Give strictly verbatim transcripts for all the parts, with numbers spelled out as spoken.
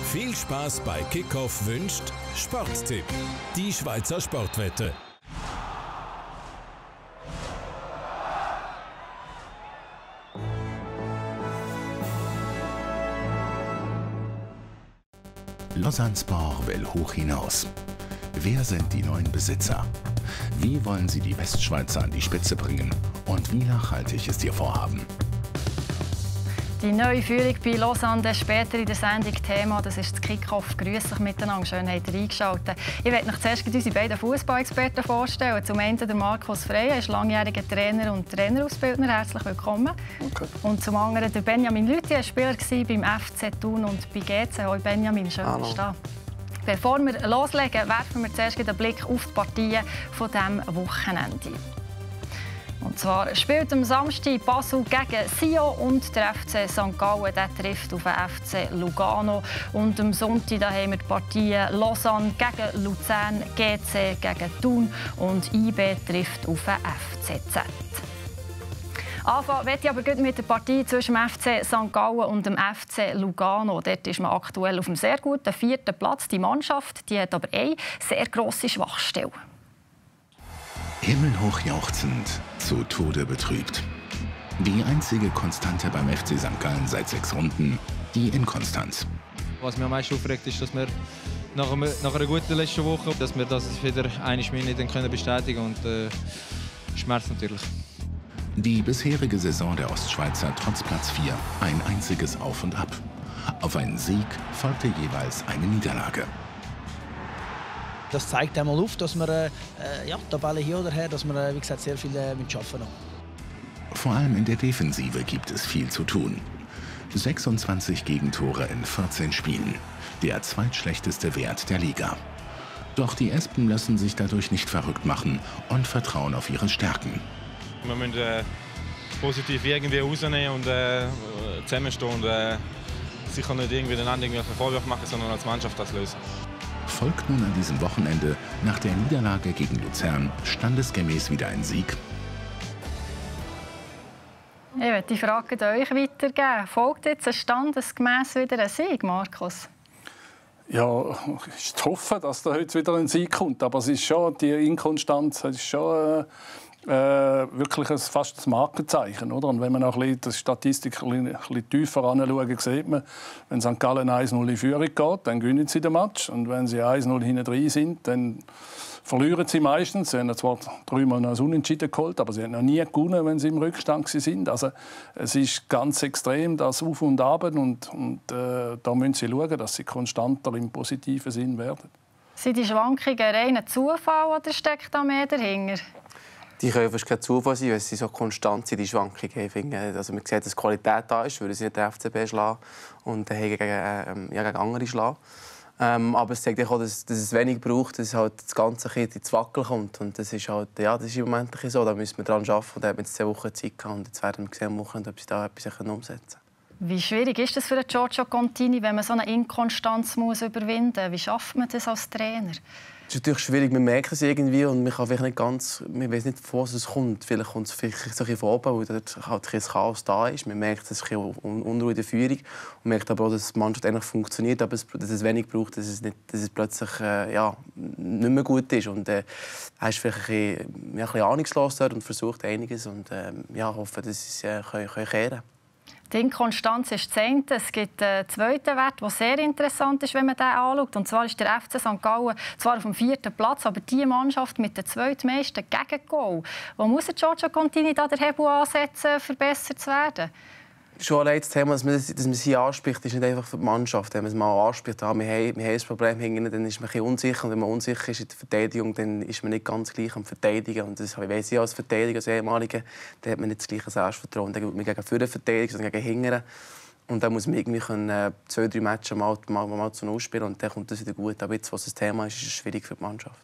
Viel Spaß bei Kickoff wünscht Sporttipp, die Schweizer Sportwette. Lausanne Sport will hoch hinaus. Wer sind die neuen Besitzer? Wie wollen sie die Westschweizer an die Spitze bringen? Und wie nachhaltig ist ihr Vorhaben? Die neue Führung bei Lausanne, das später in der Sendung Thema, das ist das Kickoff. Grüß euch miteinander, schön habt ihr eingeschaltet. Ich möchte euch zuerst unsere beiden Fußballexperten vorstellen. Zum einen der Markus Frey, er ist langjähriger Trainer und Trainerausbildner. Herzlich willkommen. Okay. Und zum anderen der Benjamin Lüthi, ein Spieler beim F C Thun und bei G C. Hallo Benjamin, schön, dass du da bist. Bevor wir loslegen, werfen wir zuerst einen Blick auf die Partien von diesem Wochenende. Und zwar spielt am Samstag Basel gegen Sion und der F C Sankt Gallen der trifft auf den F C Lugano. Und am Sonntag da haben wir die Partien Lausanne gegen Luzern, G C gegen Thun und I B trifft auf den F C Z. Anfangen möchte ich aber gut mit der Partie zwischen dem F C Sankt Gallen und dem F C Lugano. Dort ist man aktuell auf einem sehr guten vierten Platz. Die Mannschaft die hat aber eine sehr grosse Schwachstelle. Himmelhoch jauchzend, zu Tode betrübt. Die einzige Konstante beim F C Sankt Gallen seit sechs Runden, die Inkonstanz. Was mich am meisten aufregt, ist, dass wir nach, einem, nach einer guten letzten Woche, dass wir das wieder eine Spiel nicht bestätigen können. Und äh, Schmerz natürlich. Die bisherige Saison der Ostschweizer trotz Platz vier ein einziges Auf und Ab. Auf einen Sieg folgte jeweils eine Niederlage. Das zeigt einmal auf, dass wir äh, ja, Tabelle hier oder her, dass wir äh, wie gesagt, sehr viel äh, mit schaffen noch. Vor allem in der Defensive gibt es viel zu tun. sechsundzwanzig Gegentore in vierzehn Spielen, der zweitschlechteste Wert der Liga. Doch die Espen lassen sich dadurch nicht verrückt machen und vertrauen auf ihre Stärken. Wir müssen äh, positiv irgendwie rausnehmen und äh, zusammenstehen und äh, sicher nicht irgendwie den anderen Vorwurf machen, sondern als Mannschaft das lösen. Folgt nun an diesem Wochenende nach der Niederlage gegen Luzern standesgemäß wieder ein Sieg? Ich möchte die Frage an euch weitergeben. Folgt jetzt standesgemäß wieder ein Sieg, Markus? Ja, ich hoffe, dass da heute wieder ein Sieg kommt. Aber es ist schon, die Inkonstanz ist schon äh, wirklich ein, fast ein Markenzeichen. Oder? Und wenn man auch die Statistik ein bisschen, ein bisschen tiefer anschaut, sieht man, wenn Sankt Gallen eins null in Führung geht, dann gewinnen sie den Match. Und wenn sie eins null hinten drin sind, dann verlieren sie meistens. Sie haben zwar dreimal noch ein Unentschieden geholt, aber sie haben noch nie gewonnen, wenn sie im Rückstand sind. Also es ist ganz extrem, das Auf und Ab. Und, und äh, da müssen sie schauen, dass sie konstanter im positiven Sinn werden. Sind die Schwankungen reiner Zufall oder steckt da mehr dahinter? Die können fast kein Zufall sein, weil sie so konstant sind, die Schwankungen. Ich finde, also man sieht, dass Qualität da ist, würden sie nicht den F C B schlagen und gegen, ähm, ja, gegen andere schlagen. Ähm, aber es zeigt auch, dass, dass es wenig braucht, dass halt das Ganze ins Wackeln kommt. Und das ist, halt, ja, das ist im Moment so. Da müssen wir daran arbeiten. Und da haben wir jetzt zwei Wochen Zeit gehabt. Und jetzt werden wir sehen, ob sie da etwas umsetzen können. Wie schwierig ist es für Giorgio Contini, wenn man so eine Inkonstanz muss überwinden muss? Wie schafft man das als Trainer? Es ist natürlich schwierig, man merkt es irgendwie und man kann vielleicht nicht ganz, man weiß nicht, von was es kommt. Vielleicht kommt es vielleicht so ein bisschen von oben, weil dort halt ein Chaos da ist. Man merkt, es ist ein bisschen Unruhe in der Führung und merkt aber auch, dass die Mannschaft eigentlich funktioniert, aber dass es wenig braucht, dass es, nicht, dass es plötzlich äh, ja, nicht mehr gut ist. Und äh, er ist vielleicht ein bisschen, ja, ein bisschen ahnungslos dort und versucht einiges und äh, ja, hoffe, dass sie es äh, können, können kehren. Die Inkonstanz ist das eine. Es gibt einen zweiten Wert, der sehr interessant ist, wenn man den anschaut. Und zwar ist der F C Sankt Gallen zwar auf dem vierten Platz, aber die Mannschaft mit den zweitmeisten Gegengol. Wo muss Giorgio Contini da den Hebel ansetzen, um besser zu werden? Schon allein das Thema, dass man, dass man sie anspricht, ist nicht einfach für die Mannschaft. Wenn man es mal anspricht, ah, wir, haben, wir haben ein Problem hinten, dann ist man ein bisschen unsicher. Und wenn man unsicher ist in der Verteidigung, dann ist man nicht ganz gleich am Verteidigen. Und das weiss ich als Verteidiger, als Ehemaliger, dann hat man nicht das gleiche Selbstvertrauen. Dann geht man gegen vorne verteidigen, sondern gegen hinten. Und dann muss man irgendwie können, zwei, drei Matches mal, mal, mal zu Null spielen und dann kommt das wieder gut. Aber jetzt, was das Thema ist, ist es schwierig für die Mannschaft.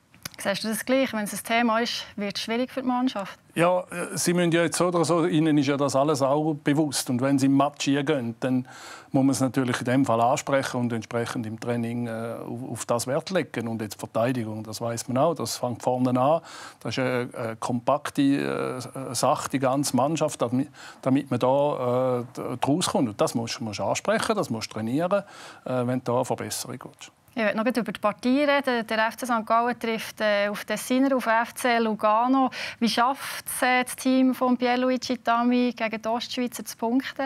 Siehst du das gleich? Wenn es ein Thema ist, wird es schwierig für die Mannschaft? Ja, sie müssen ja jetzt so oder so, ihnen ist ja das alles auch bewusst. Und wenn sie im Match gehen, dann muss man es natürlich in dem Fall ansprechen und entsprechend im Training äh, auf, auf das Wert legen. Und jetzt Verteidigung, das weiß man auch, das fängt vorne an. Das ist eine, eine kompakte äh, Sache, die ganze Mannschaft, damit, damit man da äh, rauskommt. Und das musst du ansprechen, das musst du trainieren, äh, wenn du da eine Verbesserung willst. Ich möchte noch über die Partie reden. Der F C Sankt Gallen trifft äh, auf Tessiner, auf F C Lugano. Wie schafft es äh, das Team von Pierluigi Tami gegen die Ostschweizer zu punkten?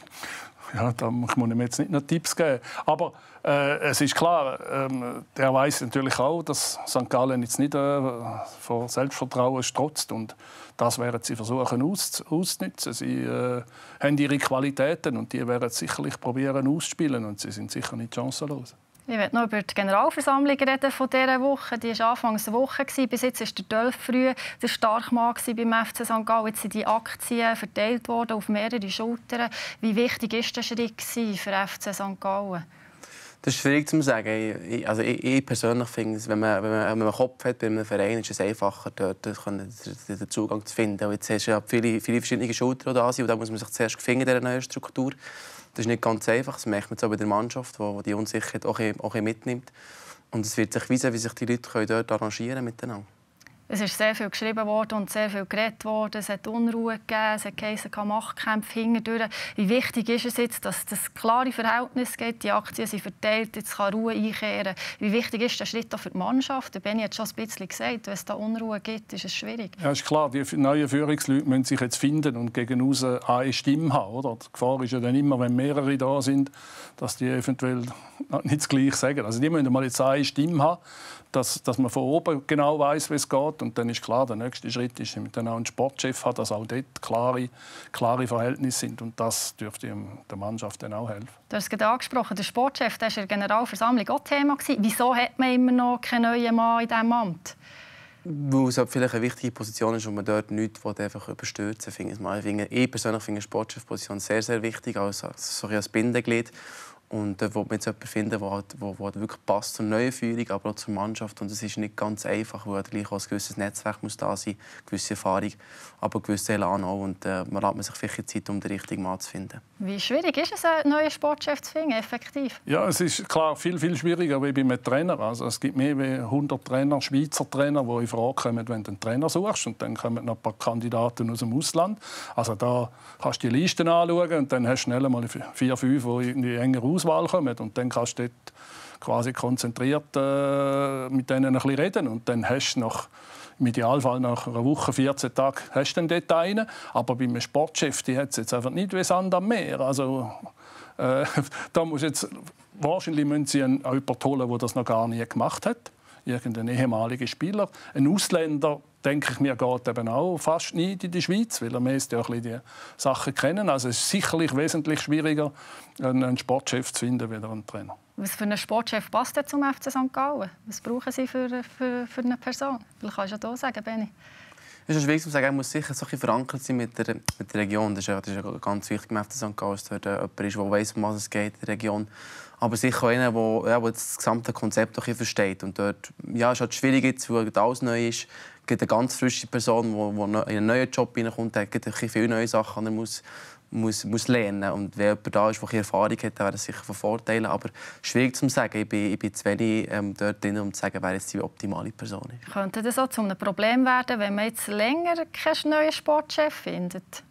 Ja, da muss man ihm jetzt nicht noch Tipps geben. Aber äh, es ist klar, ähm, der weiß natürlich auch, dass Sankt Gallen jetzt nicht äh, vor Selbstvertrauen strotzt. Und das werden sie versuchen aus, auszunutzen. Sie äh, haben ihre Qualitäten und die werden sicherlich probieren auszuspielen. Und sie sind sicher nicht chancenlos. Ich möchte noch über die Generalversammlung reden von dieser Woche. Die war Anfangs der Woche. Bis jetzt war der Dolph früh der Starkmann beim F C Sankt Gallen. Jetzt sind die Aktien verteilt worden auf mehrere Schultern. Wie wichtig war der Schritt für F C Sankt Gallen? Das ist schwierig zu sagen. Ich, also ich, ich persönlich finde, wenn man, wenn, man, wenn man einen Kopf hat bei einem Verein, ist es einfacher, dort den Zugang zu finden. Und jetzt hast du ja viele, viele verschiedene Schultern da sind, und da muss man sich zuerst finden in dieser neuen Struktur. Das ist nicht ganz einfach. Das merkt man so bei der Mannschaft, die die Unsicherheit auch, auch mitnimmt. Und es wird sich weisen, wie sich die Leute dort arrangieren miteinander. Es ist sehr viel geschrieben worden und sehr viel geredet worden. Es hat Unruhe gegeben, es hat geheißen, Machtkämpfe hintendurch. Wie wichtig ist es jetzt, dass es klare Verhältnisse gibt? Die Aktien sind verteilt, jetzt kann Ruhe einkehren. Wie wichtig ist der Schritt auch für die Mannschaft? Der Benni hat schon ein bisschen gesagt, wenn es da Unruhe gibt, ist es schwierig. Ja, ist klar, die neuen Führungsleute müssen sich jetzt finden und gegen uns eine Stimme haben. Oder? Die Gefahr ist ja dann immer, wenn mehrere da sind, dass die eventuell nicht das Gleiche sagen. Also die müssen mal jetzt eine Stimme haben, dass, dass man von oben genau weiß, wie es geht. Und dann ist klar, der nächste Schritt ist, dass man auch einen Sportchef hat, dass auch dort klare, klare Verhältnisse sind. Und das dürfte der Mannschaft dann auch helfen. Du hast es gerade angesprochen, der Sportchef, der war in der Generalversammlung auch Thema. Wieso hat man immer noch keinen neuen Mann in diesem Amt? Weil es vielleicht eine wichtige Position ist und man dort nichts einfach überstürzen will. Ich persönlich finde die Sportchefposition sehr, sehr wichtig, als, als Bindeglied. Und dort will man jetzt jemanden finden, der halt, wirklich passt zur neuen Führung, aber auch zur Mannschaft. Und das ist nicht ganz einfach, weil gleich auch ein gewisses Netzwerk muss da sein, eine gewisse Erfahrung, aber ein gewisser Elan auch. Und äh, man lässt sich vielleicht Zeit, um den richtigen Mann zu finden. Wie schwierig ist es, einen neuen Sportchef zu finden, effektiv? Ja, es ist klar viel, viel schwieriger wie bei einem Trainer. Also, es gibt mehr als hundert Trainer, Schweizer Trainer, die in Frage kommen, wenn du einen Trainer suchst. Und dann kommen noch ein paar Kandidaten aus dem Ausland. Also da kannst du die Listen anschauen und dann hast du schnell mal vier, fünf, die in die engere Auswahl kommen. Und dann kannst du dort quasi konzentriert äh, mit denen ein bisschen reden. Und dann hast du nach, im Idealfall nach einer Woche, vierzehn Tagen, hast du dann dort einen. Aber bei einem Sportchef die hat es jetzt einfach nicht wie Sand am Meer. Also, äh, da muss jetzt, wahrscheinlich müssen sie einen, jemanden holen, der das noch gar nie gemacht hat. Irgendein ehemaliger Spieler. Ein Ausländer, denke ich mir, geht eben auch fast nicht in die Schweiz, weil er meist ja ein bisschen die Sachen kennen. Also es ist sicherlich wesentlich schwieriger, einen Sportchef zu finden, als einen Trainer. Was für einen Sportchef passt denn zum F C Sankt Gallen? Was brauchen Sie für, für, für eine Person? Vielleicht kannst du ja hier sagen, Benni. Es ist schwierig zu sagen, er muss sicher so ein bisschen verankert sein mit der, mit der Region. Das ist, das ist ja ganz wichtig im F C Sankt Gallen, dass dort jemand ist, der weiss, um was es geht in der Region. Aber sicher einer, der, ja, der das gesamte Konzept auch versteht. Und dort, ja, es ist halt schwierig, jetzt, weil alles neu ist. Es gibt eine ganz frische Person, die in einen neuen Job hineinkommt, hat viele neue Sachen, die er muss, muss, muss lernen. Und wenn jemand da ist, der Erfahrung hat, dann wäre das sicher von Vorteil. Aber schwierig zu sagen. Ich bin, ich bin zu wenig ähm, dort drin, um zu sagen, wer jetzt die optimale Person ist. Könnte das auch zu einem Problem werden, wenn man jetzt länger keinen neuen Sportchef findet?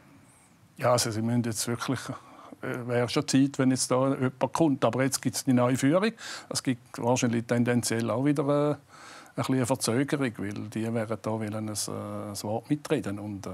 Ja, also Sie müssen jetzt wirklich... wäre schon Zeit, wenn jetzt da jemand kommt. Aber jetzt gibt es die neue Führung. Es gibt wahrscheinlich tendenziell auch wieder eine, eine, eine Verzögerung, weil die werden da wollen ein, ein Wort mitreden. Und, äh,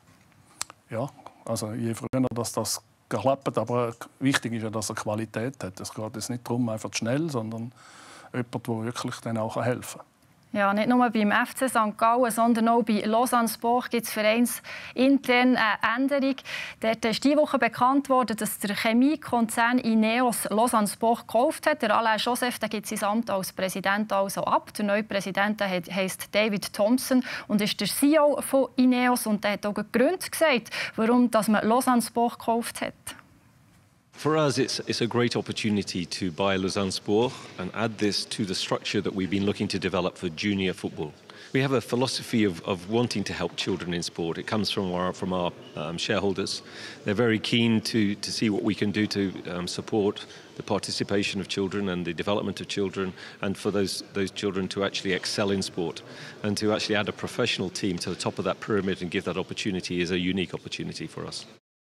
ja, also je früher dass das klappt, aber wichtig ist ja, dass er Qualität hat. Es geht jetzt nicht darum, einfach schnell, sondern jemand, der wirklich dann auch helfen kann. Ja, nicht nur beim F C Sankt Gallen, sondern auch bei Lausanne Sport gibt es vereinsintern eine Änderung. Dort ist diese Woche bekannt worden, dass der Chemiekonzern Ineos Lausanne Sport gekauft hat. Der Alain Joseph der gibt sein Amt als Präsident also ab. Der neue Präsident heisst David Thompson und ist der C E O von Ineos. Und der hat auch Gründe gesagt, warum man Lausanne Sport gekauft hat. For us, it's, it's a great opportunity to buy Lausanne Sport and add this to the structure that we've been looking to develop for junior football. We have a philosophy of, of wanting to help children in sport. It comes from our, from our um, shareholders. They're very keen to, to see what we can do to um, support the participation of children and the development of children, and for those, those children to actually excel in sport. And to actually add a professional team to the top of that pyramid and give that opportunity is a unique opportunity for us.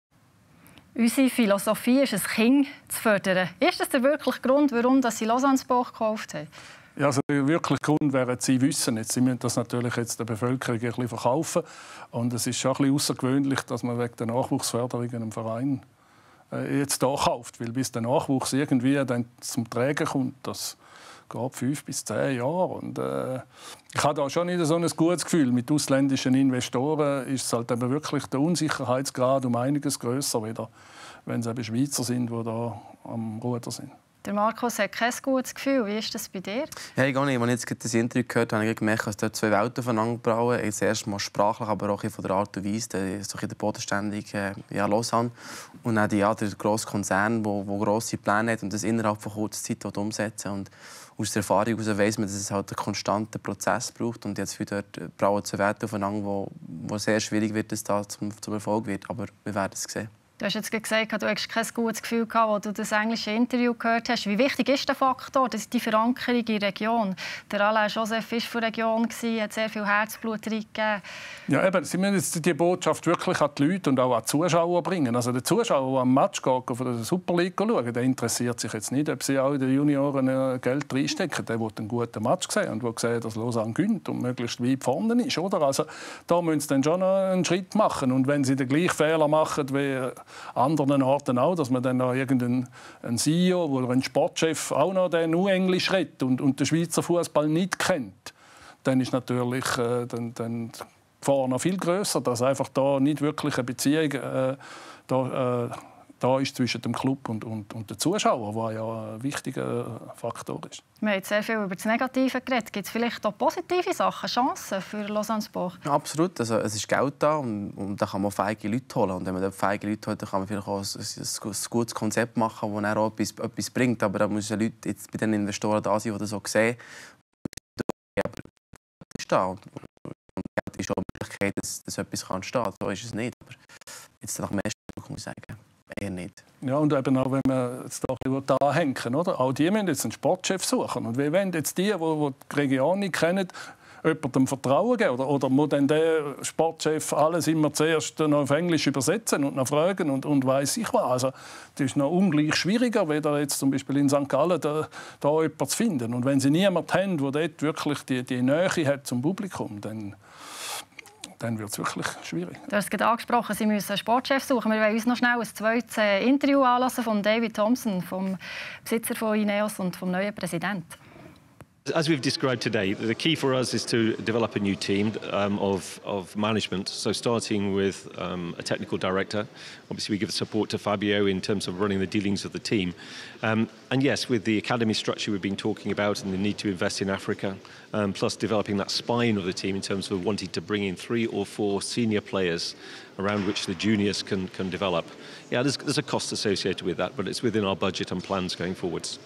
Unsere Philosophie ist, ein Kind zu fördern. Ist das der wirkliche Grund, warum Sie Lausanne Sport gekauft haben? Ja, also der wirkliche Grund wäre, Sie wissen jetzt, Sie müssen das natürlich jetzt der Bevölkerung ein bisschen verkaufen. Und es ist schon ein bisschen außergewöhnlich, dass man wegen der Nachwuchsförderung einen Verein äh, jetzt hier kauft. Weil bis der Nachwuchs irgendwie dann zum Tragen kommt, das geht fünf bis zehn Jahre. Und, äh, ich habe da schon nicht so ein gutes Gefühl. Mit ausländischen Investoren ist es halt eben wirklich der Unsicherheitsgrad um einiges grösser, wieder, wenn es eben Schweizer sind, die da am Ruder sind. Der Markus hat kein gutes Gefühl. Wie ist das bei dir? Ja, ich, nicht. Als ich jetzt das Interview gehört habe, habe ich gemerkt, dass dort zwei Welten aufeinander brauen. Das erste Mal sprachlich, aber auch von der Art und Weise. Der, so der bodenständige ja, Lausanne. Und dann die, ja, der grosse Konzern, der grosse Pläne hat und das innerhalb von kurzer Zeit umsetzen. Und aus der Erfahrung heraus weiss man, dass es halt einen konstanten Prozess braucht. Und jetzt dort brauen zwei Welten aufeinander, wo, wo sehr schwierig wird, dass das zum, zum Erfolg wird. Aber wir werden es sehen. Du hast jetzt gesagt, du hast kein gutes Gefühl gehabt, als du das englische Interview gehört hast. Wie wichtig ist der Faktor, das ist die Verankerung in der Region? Der Alain Joseph war von der Region, hat sehr viel Herzblut reingegeben. Ja, eben, Sie müssen jetzt die Botschaft wirklich an die Leute und auch an die Zuschauer bringen. Also der Zuschauer, der am Match geht, von der Super League schauen, der interessiert sich jetzt nicht, ob sie auch in den Junioren Geld reinstecken. Der will einen guten Match sehen und will sehen, dass Lausanne gewinnt und möglichst weit vorne ist. Oder? Also, da müssen sie dann schon einen Schritt machen. Und wenn sie den gleichen Fehler machen wie anderen Orten auch, dass man dann noch irgendeinen C E O oder einen Sportchef auch noch den nur Englisch redet und, und den Schweizer Fußball nicht kennt, dann ist natürlich äh, dann, dann die Gefahr noch viel grösser, dass einfach da nicht wirklich eine Beziehung äh, da, äh, da ist zwischen dem Club und, und, und den Zuschauern, was ja ein wichtiger Faktor ist. Wir haben sehr viel über das Negative geredet. Gibt es vielleicht auch positive Sachen, Chancen für Lausanne Sport? Ja, absolut. Also, es ist Geld da und, und da kann man feige Leute holen. Und wenn man dort feige Leute holt, dann kann man vielleicht auch ein, ein, ein gutes Konzept machen, das dann auch etwas, etwas bringt. Aber da müssen Leute jetzt bei den Investoren da sein, die das so sehen. Aber das ist da. Und Geld ist auch eine Möglichkeit, dass, dass etwas entstehen kann. So ist es nicht. Aber jetzt nach dem ersten muss ich sagen, eher nicht. Ja, und eben auch, wenn man jetzt da anhängen, oder? Auch die müssen jetzt einen Sportchef suchen. Und wie wollen jetzt die, die die Region nicht kennen, jemandem Vertrauen geben? Oder, oder muss dann der Sportchef alles immer zuerst noch auf Englisch übersetzen und noch fragen und, und weiss ich was? Also, das ist noch ungleich schwieriger, weder jetzt zum Beispiel in Sankt Gallen da, da jemanden zu finden. Und wenn sie niemanden haben, der dort wirklich die, die Nähe hat zum Publikum, dann dann wird es wirklich schwierig. Du hast es gerade angesprochen, Sie müssen einen Sportchef suchen. Wir wollen uns noch schnell ein zweites Interview anlassen von David Thompson, vom Besitzer von Ineos und vom neuen Präsidenten. As we've described today, the key for us is to develop a new team um, of, of management. So starting with um, a technical director. Obviously we give support to Fabio in terms of running the dealings of the team. Um, and yes, with the academy structure we've been talking about and the need to invest in Africa, um, plus developing that spine of the team in terms of wanting to bring in three or four senior players around which the juniors can, can develop. Yeah, there's, there's a cost associated with that, but it's within our budget and plans going forwards.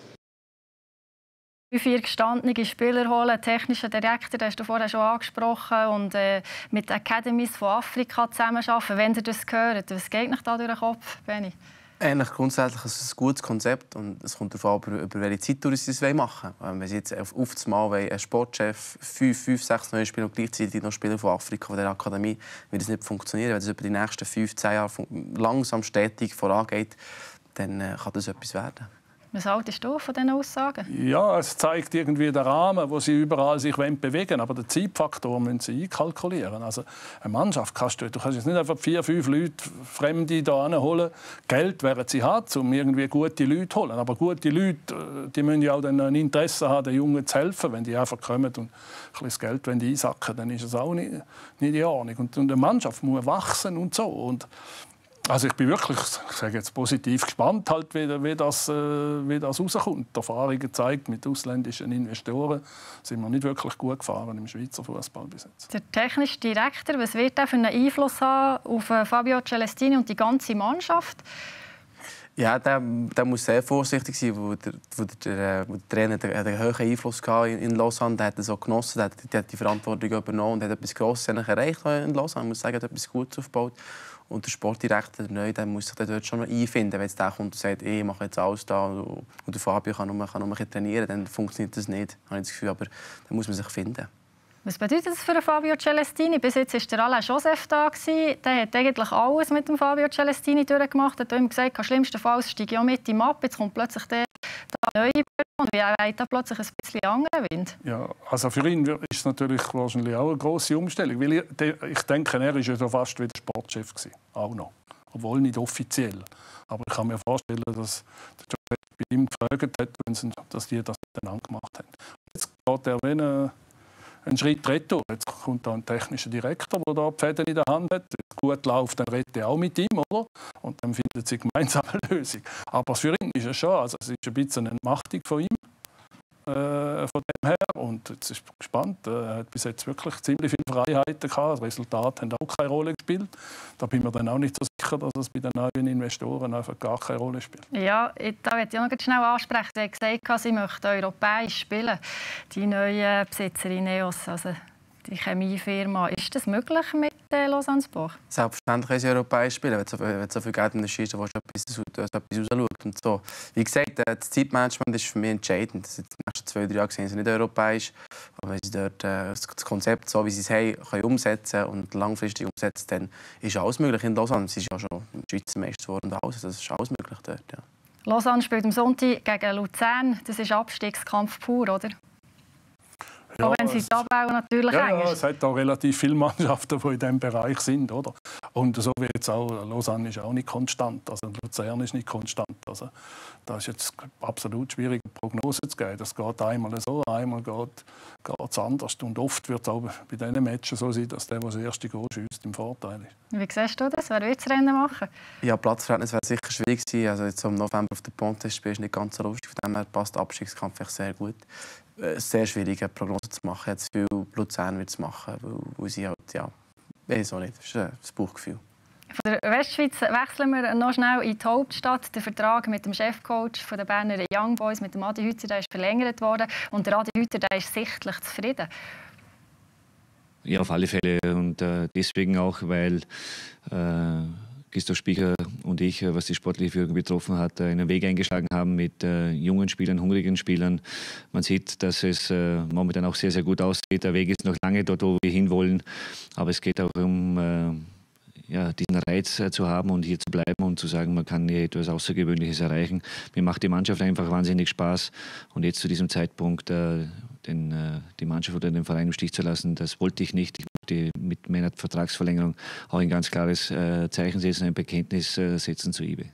Vier gestandene Spieler holen, technischer Direktor, das hast du vorher schon angesprochen, und äh, mit Academies von Afrika zusammenarbeiten. Wenn ihr das hört, was geht euch da durch den Kopf, Benni? Eigentlich grundsätzlich ist es ein gutes Konzept und es kommt darauf an, über welche Zeit sie es machen wollen. Wenn sie jetzt auf, auf das Mal einen Sportchef, fünf, fünf, sechs neue Spieler und gleichzeitig noch Spieler von Afrika, von der Akademie, wird das nicht funktionieren. Wenn es über die nächsten fünf, zehn Jahre langsam stetig vorangeht, dann äh, kann das etwas werden. Was haltest du von diesen Aussagen? Ja, es zeigt irgendwie den Rahmen, wo sie überall sich bewegen wollen. Aber den Zeitfaktor müssen sie einkalkulieren. Also eine Mannschaft kannst du, du kannst jetzt nicht einfach vier, fünf Leute, Fremde hier holen. Geld werden sie haben, um irgendwie gute Leute zu holen. Aber gute Leute, die müssen ja auch dann ein Interesse haben, den Jungen zu helfen. Wenn die einfach kommen und ein bisschen das Geld einsacken, dann ist es auch nicht, nicht in Ordnung. Und eine Mannschaft muss wachsen und so. Und also ich bin wirklich, ich sage jetzt positiv gespannt, halt, wie, wie, das, äh, wie das rauskommt. Die Erfahrung zeigt, mit ausländischen Investoren sind wir nicht wirklich gut gefahren im Schweizer Fußball bis jetzt. Der technische Direktor, was wird der für einen Einfluss haben auf Fabio Celestini und die ganze Mannschaft? Ja, der, der muss sehr vorsichtig sein, wo der, wo der, wo der Trainer der, der einen hohen Einfluss hatte in Lausanne. Der hat es auch genossen, der hat, der hat die Verantwortung übernommen und hat etwas Grosses erreicht in Lausanne. Ich muss sagen, er hat etwas Gutes aufgebaut. Und der Sportdirektor, der Neue, der muss sich dort schon mal einfinden. Wenn jetzt der kommt und sagt, ich mache jetzt alles da und der Fabio kann nur, kann nur trainieren, dann funktioniert das nicht, habe ich das Gefühl. Aber dann muss man sich finden. Was bedeutet das für Fabio Celestini? Bis jetzt war der Alain Joseph da. Der hat eigentlich alles mit dem Fabio Celestini durchgemacht. Er hat ihm gesagt, schlimmstenfalls steige ich auch mit ihm ab. Jetzt kommt plötzlich der, der neue Person. Wie weht da plötzlich ein bisschen anderen Wind? Ja, also für ihn ist es natürlich wahrscheinlich auch eine grosse Umstellung. Weil ich, ich denke, er war ja so fast wie der Sportchef gewesen, auch noch. Obwohl nicht offiziell. Aber ich kann mir vorstellen, dass der Joseph bei ihm gefragt hat, dass die das miteinander gemacht haben. Jetzt geht er wie eine Ein Schritt retour. Jetzt kommt da ein technischer Direktor, der da die Fäden in der Hand hat. Wenn es gut läuft, dann redet er auch mit ihm, oder? Und dann findet sie gemeinsam eine Lösung. Aber für ihn ist es schon, also es ist ein bisschen eine Entmachtung von ihm, äh, von dem her. Und jetzt ist gespannt. Er hat bis jetzt wirklich ziemlich viele Freiheiten gehabt. Das Resultat hat auch keine Rolle gespielt. Da bin ich mir dann auch nicht so sicher, dass es bei den neuen Investoren einfach gar keine Rolle spielt. Ja, da möchte ich noch schnell ansprechen. Sie hat gesagt, sie möchten europäisch spielen. Die neue Besitzerin Neos, also die Chemiefirma. Ist das möglich mit äh, Lausanne Sport? Selbstverständlich können sie europäisch spielen, wenn so, wenn so viel Geld in der Schieße ist, etwas, etwas rausschaut. Und so. Wie gesagt, das Zeitmanagement ist für mich entscheidend. Die nächsten zwei, drei Jahre sind sie nicht europäisch. Aber wenn sie dort äh, das Konzept, so wie sie es haben, können umsetzen und langfristig umsetzen, dann ist alles möglich in Lausanne. Sie ist ja schon Schweizer Meister geworden und alles. Das ist alles möglich dort. Ja. Lausanne spielt am Sonntag gegen Luzern. Das ist Abstiegskampf pur, oder? Ja, auch wenn sie die Abbau natürlich ja, eng ist. Ja, es hat auch relativ viele Mannschaften, die in diesem Bereich sind. Oder? Und so wie jetzt auch, Lausanne ist auch nicht konstant. Also Luzern ist nicht konstant. Also, da ist jetzt absolut schwierig, eine Prognose zu geben. Das geht einmal so, einmal geht es anders. Und oft wird es auch bei diesen Matches so sein, dass der, der das erste Goal schießt, im Vorteil ist. Wie siehst du das? Wer will das Rennen machen? Ja, Platzverhältnis wäre sicher schwierig gewesen. Also jetzt im November auf der Ponte spielen ist nicht ganz so lustig. Von dem her passt der Abstiegskampf sehr gut. Sehr schwierig, eine Prognose zu machen. Jetzt viel Luzern wird es machen, weil, weil sie halt, ja, weiß auch nicht. Das ist das Bauchgefühl. Von der Westschweiz wechseln wir noch schnell in die Hauptstadt. Der Vertrag mit dem Chefcoach der Berner Young Boys, mit dem Adi Hütter, der ist verlängert worden. Und der Adi Hütter, der ist sichtlich zufrieden. Ja, auf alle Fälle. Und äh, deswegen auch, weil äh, Christoph Spiecher und ich, was die sportliche Führung betroffen hat, einen Weg eingeschlagen haben mit äh, jungen Spielern, hungrigen Spielern. Man sieht, dass es äh, momentan auch sehr, sehr gut aussieht. Der Weg ist noch lange dort, wo wir hinwollen. Aber es geht auch um äh, ja, diesen Reiz äh, zu haben und hier zu bleiben und zu sagen, man kann hier etwas Außergewöhnliches erreichen. Mir macht die Mannschaft einfach wahnsinnig Spaß. Und jetzt zu diesem Zeitpunkt äh, den, äh, die Mannschaft oder den Verein im Stich zu lassen, das wollte ich nicht. Ich wollte mit meiner Vertragsverlängerung auch ein ganz klares äh, Zeichen setzen, ein Bekenntnis äh, setzen zu I B E.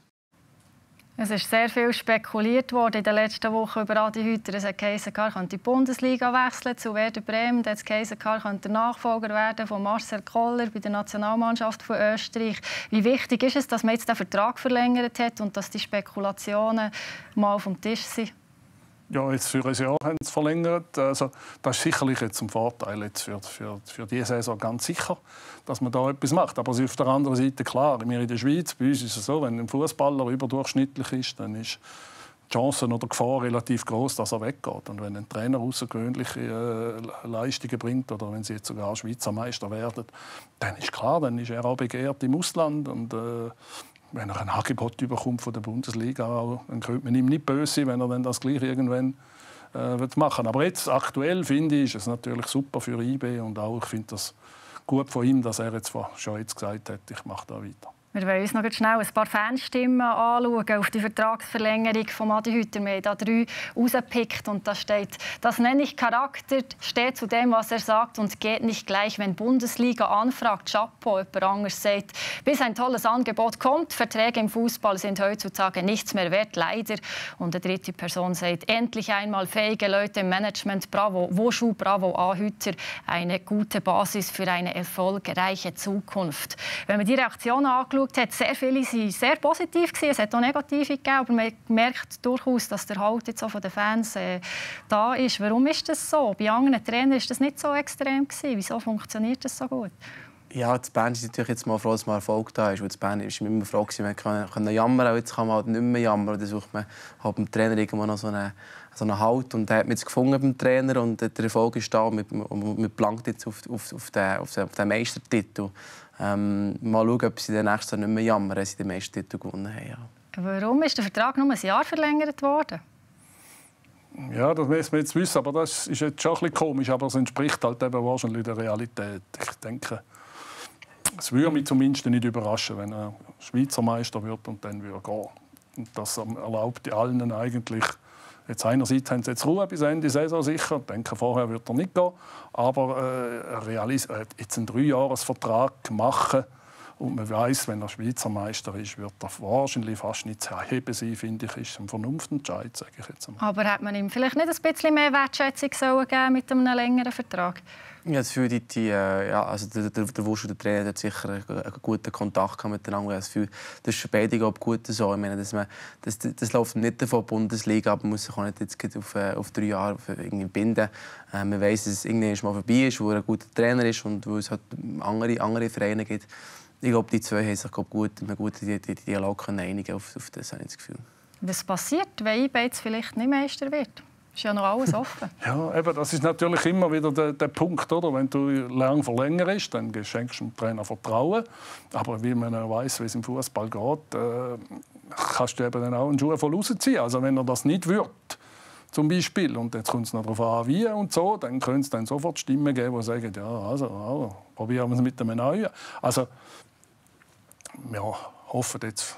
Es ist sehr viel spekuliert worden in den letzten Wochen über Adi Hütter. Es hat geheißen, er könnte die Bundesliga wechseln zu Werder Bremen. Es hat geheißen, er könnte der Nachfolger werden von Marcel Koller bei der Nationalmannschaft von Österreich. Wie wichtig ist es, dass man jetzt den Vertrag verlängert hat und dass die Spekulationen mal vom Tisch sind? Ja, jetzt für ein Jahr haben sie verlängert. Also, das ist sicherlich jetzt ein Vorteil jetzt für, für, für diese Saison ganz sicher, dass man da etwas macht. Aber auf der anderen Seite klar, wir in der Schweiz, bei uns ist es so, wenn ein Fußballer überdurchschnittlich ist, dann ist die Chance oder die Gefahr relativ groß, dass er weggeht. Und wenn ein Trainer außergewöhnliche äh, Leistungen bringt oder wenn sie jetzt sogar Schweizer Meister werden, dann ist klar, dann ist er auch begehrt im Ausland und äh, wenn er ein Angebot bekommt von der Bundesliga, dann könnte man ihm nicht böse sein, wenn er dann das gleich irgendwann äh, machen will. Aber jetzt aktuell finde ich, ist es natürlich super für I B und auch ich finde das gut von ihm, dass er jetzt schon jetzt gesagt hat, ich mache da weiter. Wir wollen uns noch schnell ein paar Fanstimmen anschauen auf die Vertragsverlängerung von Adi Hütter. Wir haben da drei rausgepickt und da steht, das nenne ich Charakter, steht zu dem, was er sagt und geht nicht gleich, wenn Bundesliga anfragt. Chapeau, jemand anderes sagt, bis ein tolles Angebot kommt. Verträge im Fußball sind heutzutage nichts mehr wert, leider. Und eine dritte Person sagt, endlich einmal fähige Leute im Management. Bravo, Woschu, bravo, A. Hütter. Eine gute Basis für eine erfolgreiche Zukunft. Wenn man die Reaktionen angeschaut hat, sehr viele waren sehr positiv gewesen. Es hat auch negative gegeben, aber man merkt durchaus, dass der Halt jetzt auch von den Fans äh, da ist. Warum ist das so? Bei anderen Trainern ist das nicht so extrem gewesen. Wieso funktioniert das so gut? Ja, das Bern ist natürlich jetzt mal froh, dass mal Erfolg da ist. Das Bern ist immer froh, man kann jammern, aber jetzt kann man halt nicht mehr jammern. Dann sucht man halt beim Trainer irgendwo noch so einen, so einen Halt. Und er hat mich jetzt gefunden beim Trainer und der Erfolg ist da. Und wir plankt jetzt auf, auf, auf, den, auf den Meistertitel. Ähm, mal schauen, ob sie den nächsten Jahr nicht mehr jammern, wenn sie den Meistertitel gewonnen haben. Ja. Warum ist der Vertrag nur ein Jahr verlängert worden? Ja, das müssen wir jetzt wissen, aber das ist jetzt schon ein bisschen komisch, aber es entspricht halt eben wahrscheinlich der Realität. Ich denke, es würde mich zumindest nicht überraschen, wenn er Schweizer Meister wird und dann würde gehen. Und das erlaubt allen eigentlich. Jetzt einerseits haben sie jetzt Ruhe bis Ende der Saison sicher. Ich denke, vorher wird er nicht gehen. Aber äh, realis- äh, jetzt einen Dreijahresvertrag machen und man weiss, wenn er Schweizer Meister ist, wird er wahrscheinlich fast nicht zu heben sein, finde ich, ist ein Vernunftentscheid, sage ich jetzt einmal. Aber hat man ihm vielleicht nicht ein bisschen mehr Wertschätzung sollen geben mit einem längeren Vertrag? Ja, das Gefühl, die, äh, ja, also der, der, der Wusch und der Trainer hat sicher einen, einen guten Kontakt miteinander. Das Gefühl, das ist für beide gut so. Ich meine, dass man, das, das läuft nicht von der Bundesliga, aber man muss sich auch nicht jetzt auf, auf drei Jahre irgendwie binden. Äh, man weiss, dass es irgendwann mal vorbei ist, wo er ein guter Trainer ist und wo es halt andere, andere Vereine gibt. Ich glaube, die zwei haben sich gut, einen guten Dialog einigen auf, auf das, habe ich das Gefühl. Was passiert, wenn I B jetzt vielleicht nicht Meister wird? Ist ja noch alles offen. Ja, eben, das ist natürlich immer wieder der, der Punkt, oder? Wenn du lang verlängerst, dann schenkst du dem Trainer Vertrauen. Aber wie man weiss, wie es im Fußball geht, äh, kannst du eben dann auch einen Schuh voll rausziehen. Also wenn er das nicht wird, zum Beispiel, und jetzt kommt es noch darauf an, wie und so, dann können es dann sofort Stimmen geben, die sagen, ja, also, also probieren wir es mit einem Neuen. Also, wir hoffen jetzt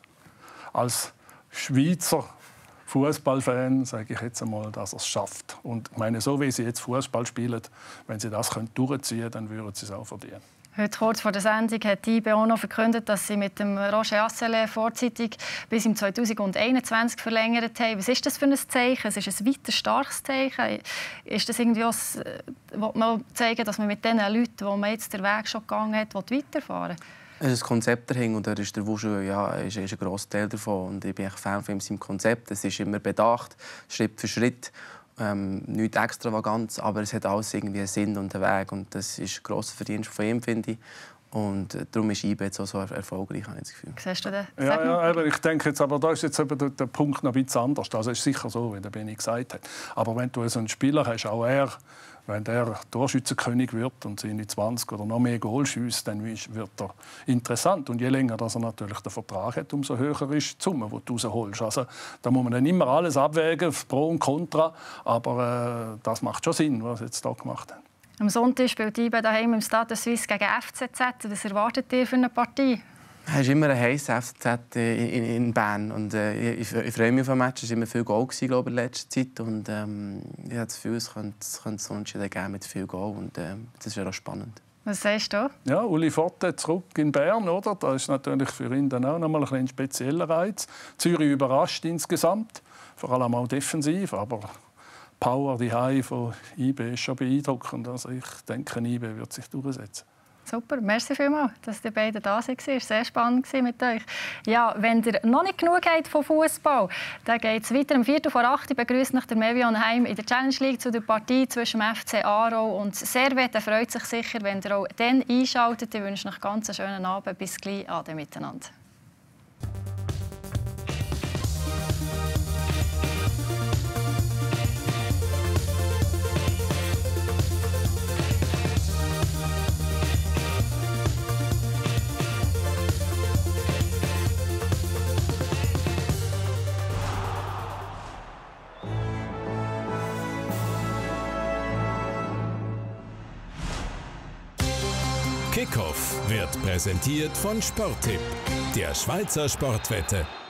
als Schweizer Fußballfan, sage ich jetzt einmal, dass er es schafft. Und ich meine, so wie sie jetzt Fußball spielen, wenn sie das durchziehen können, dann würden sie es auch verdienen. Heute kurz vor der Sendung hat die I B auch noch verkündet, dass sie mit dem Roger Asselin vorzeitig bis im zweitausendeinundzwanzig verlängert haben. Was ist das für ein Zeichen? Es ist ein weiter starkes Zeichen. Ist das irgendwie was, will man zeigen, dass man mit den Leuten, wo man jetzt den Weg schon gegangen hat, weiterfahren will? Es ist ein Konzept dahinter und da ist der Wusch ja, ist, ist ein grosser Teil davon. Und ich bin ein Fan von seinem Konzept. Es ist immer bedacht, Schritt für Schritt. Ähm, nichts Extravagantes, aber es hat alles irgendwie einen Sinn und einen Weg. Und das ist ein grosser Verdienst von ihm, finde ich. Und äh, darum ist I B jetzt auch so erfolgreich, habe ich das Gefühl. Siehst du den? Ja, ja, aber ich denke jetzt, aber da ist jetzt eben der, der Punkt noch ein bisschen anders. Also es ist sicher so, wie der Benni gesagt hat. Aber wenn du so einen Spieler hast, auch er, wenn der Torschützenkönig wird und seine zwanzig oder noch mehr Goal schießt, dann wird er interessant. Und je länger dass er natürlich den Vertrag hat, umso höher ist die Summe, die du rausholst. Also, da muss man dann immer alles abwägen, Pro und Contra. Aber äh, das macht schon Sinn, was sie jetzt hier gemacht haben. Am Sonntag spielt I B daheim im Stade Suisse gegen F C Z. Was erwartet ihr für eine Partie? Es ist immer ein heißer F C Z in, in Bern. Und, äh, ich, ich freue mich auf ein Match. Es war immer viel Goal glaube ich, in letzter Zeit. Und, ähm, ich habe das Gefühl, es könnte, es könnte so entschieden geben mit viel Goal. Und äh, das ist ja auch spannend. Was sagst du? Ja, Uli Forte zurück in Bern, oder? Das ist natürlich für ihn dann auch noch mal ein spezieller Reiz. Zürich überrascht insgesamt, vor allem auch defensiv, aber Power, die High von I B ist schon beeindruckend. Also ich denke, I B wird sich durchsetzen. Super, merci vielmals, dass ihr beide da seid. Es war sehr spannend mit euch. Ja, wenn ihr noch nicht genug habt von Fußball, dann geht es weiter. Am Viertel vor acht begrüßt euch der Mevion Heim in der Challenge League zu der Partie zwischen dem F C Aarau und Servette. Er freut sich sicher, wenn ihr auch dann einschaltet. Ich wünsche euch ganz einen schönen Abend. Bis gleich. Ade miteinander. Kickoff wird präsentiert von Sporttipp, der Schweizer Sportwette.